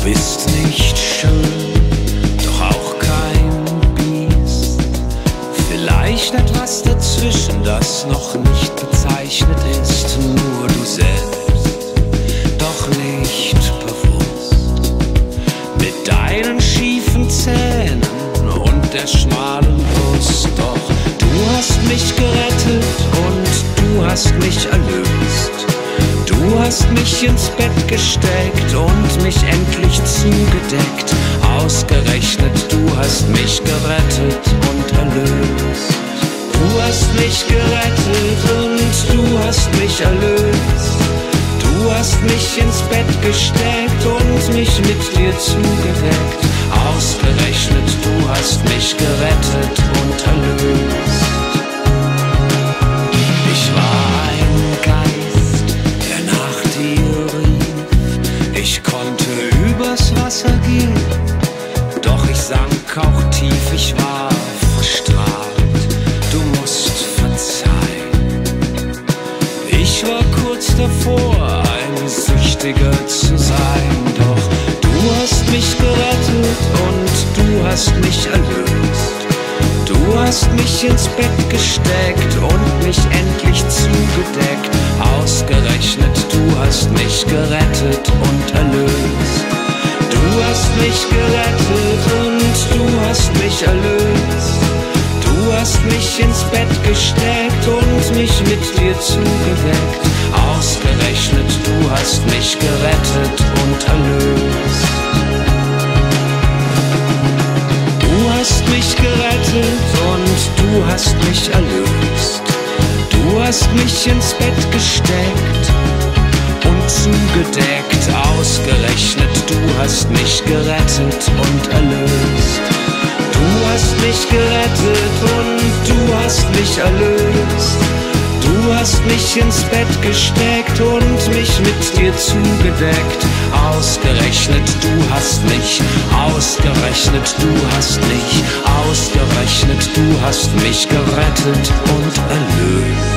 bist nicht schön, doch auch kein Biest. Vielleicht etwas dazwischen, das noch nicht bezeichnet ist. Nur du selbst, doch nicht bewusst. Mit deinen schiefen Zähnen und der schmalen Brust. Doch du hast mich gerettet und du hast mich erlöst. Du hast mich ins Bett gesteckt und mich endlich zugedeckt. Ausgerechnet, du hast mich gerettet und erlöst. Du hast mich gerettet und du hast mich erlöst. Du hast mich ins Bett gesteckt und mich mit dir zugedeckt. Ausgerechnet, du hast mich gerettet und erlöst. Ich war ein Geist, der nach dir rief. Ich konnte übers Wasser gehen, doch ich sank auch tief. Ich war verstrahlt, du musst verzeihen. Ich war kurz davor, ein Süchtiger zu sein. Doch du hast mich gerettet und du hast mich erlöst. Du hast mich ins Bett gesteckt und mich endlich zugedeckt. Ausgerechnet, du hast mich gerettet und erlöst. Du hast mich gerettet und du hast mich erlöst. Du hast mich ins Bett gesteckt und mich mit dir zugedeckt. Ausgerechnet, du hast mich gerettet und erlöst. Du hast mich gerettet und du hast mich erlöst. Du hast mich ins Bett gesteckt und zugedeckt. Ausgerechnet, du hast mich gerettet und erlöst. Du hast mich gerettet und du hast mich erlöst. Du hast mich ins Bett gesteckt und mich mit dir zugedeckt. Ausgerechnet, du hast mich, ausgerechnet, du hast mich, ausgerechnet, du hast mich gerettet und erlöst.